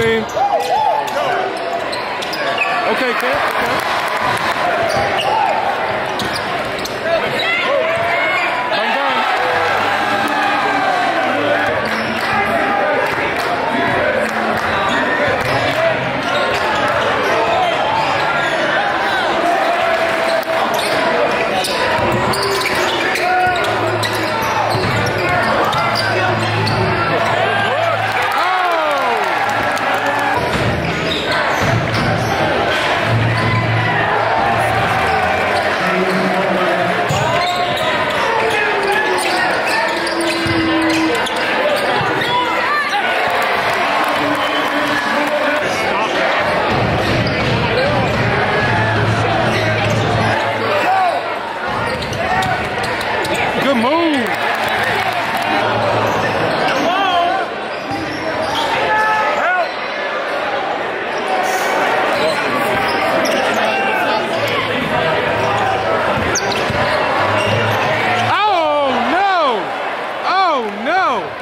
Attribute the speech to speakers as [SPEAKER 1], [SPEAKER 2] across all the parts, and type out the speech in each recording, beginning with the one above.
[SPEAKER 1] team. Okay, kid. Okay. Bang, bang. Good move. Oh no! Oh no!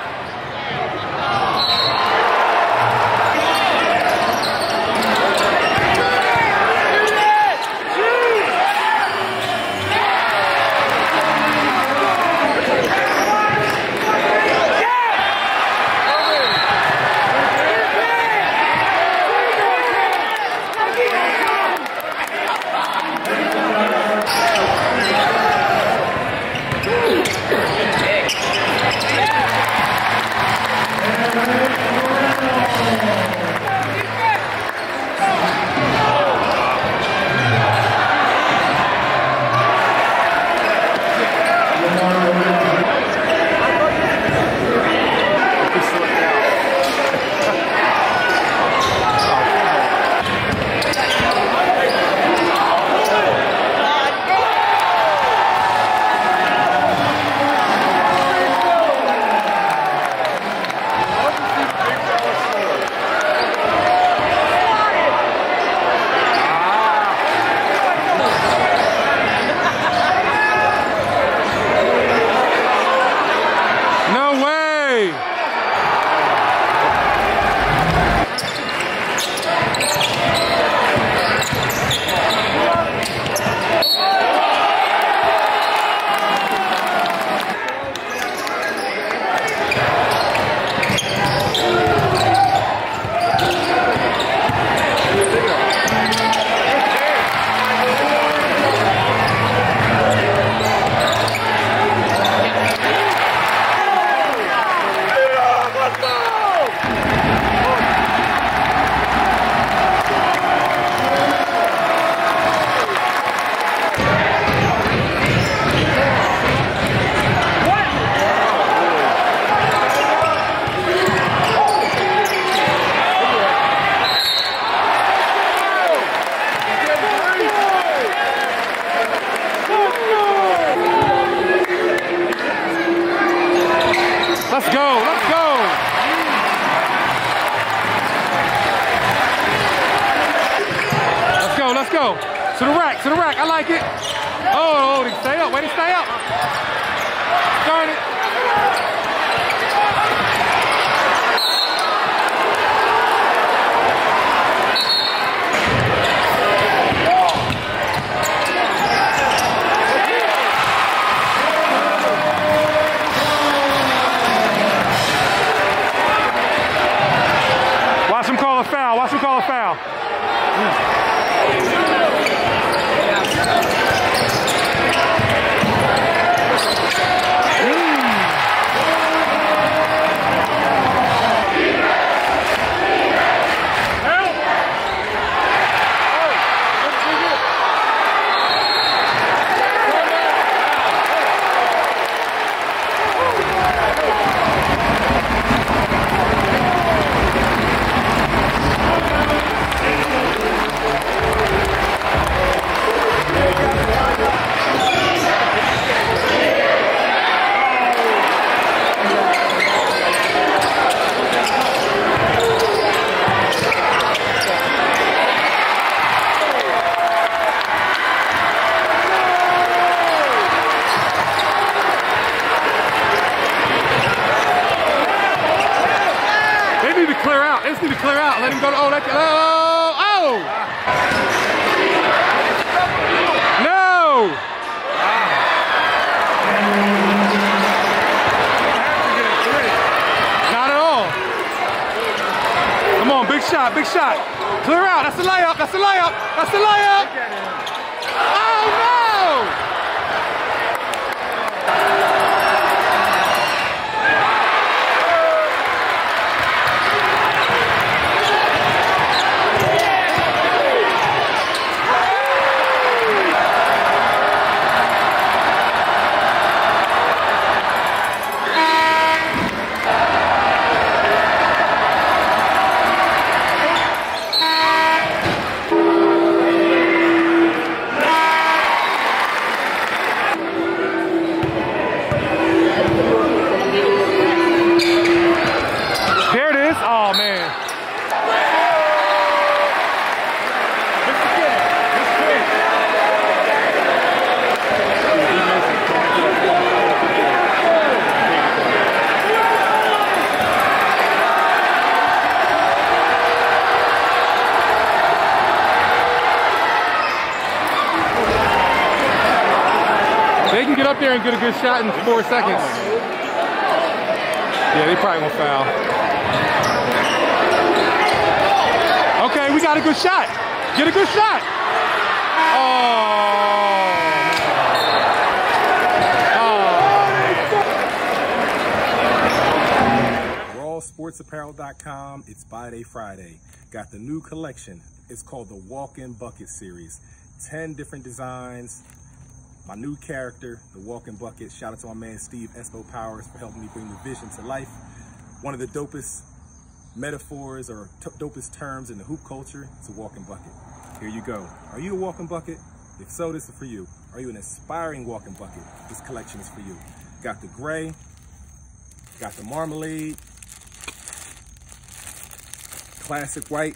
[SPEAKER 1] No way! Let's go, let's go! Let's go, let's go. To the rack, I like it. Oh, he stay up, way to stay up. Turn it. Watch him call a foul. Watch him call a foul. to clear out. They just need to clear out. Let him go to, oh, no! Not at all. Come on, big shot, big shot. Clear out, that's a layup, that's a layup, that's a layup. Oh no! Oh man. They can get up there and get a good shot in 4 seconds. Yeah, they probably won't foul. Okay, we got a good shot. Get a good shot.
[SPEAKER 2] RawSportsApparel.com. It's Buy Day Friday. Got the new collection. It's called the Walk-In Bucket Series. 10 different designs. My new character, the Walk-In Bucket. Shout out to my man Steve Espo Powers for helping me bring the vision to life. One of the dopest metaphors or dopest terms in the hoop culture, it's a walking bucket. Here you go. Are you a walking bucket? If so, this is for you. Are you an aspiring walking bucket? This collection is for you. Got the gray, got the marmalade, classic white,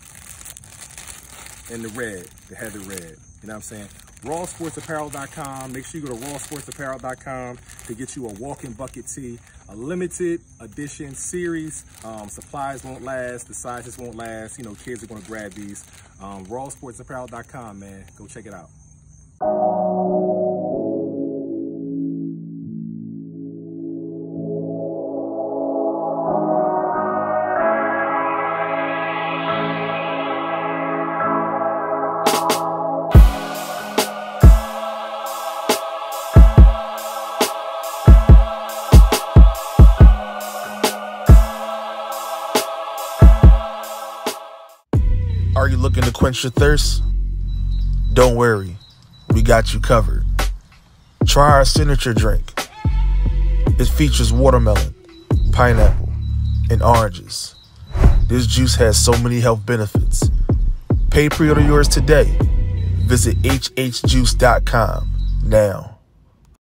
[SPEAKER 2] and the red, the heather red. You know what I'm saying? RawSportsApparel.com. Make sure you go to RawSportsApparel.com to get you a walking bucket tee. A limited edition series. Supplies won't last. The sizes won't last. You know, kids are going to grab these. RawSportsApparel.com, man. Go check it out.
[SPEAKER 3] Are you looking to quench your thirst? Don't worry, we got you covered. Try our signature drink. It features watermelon, pineapple, and oranges. This juice has so many health benefits. Pay pre-order yours today. Visit hhjuice.com now.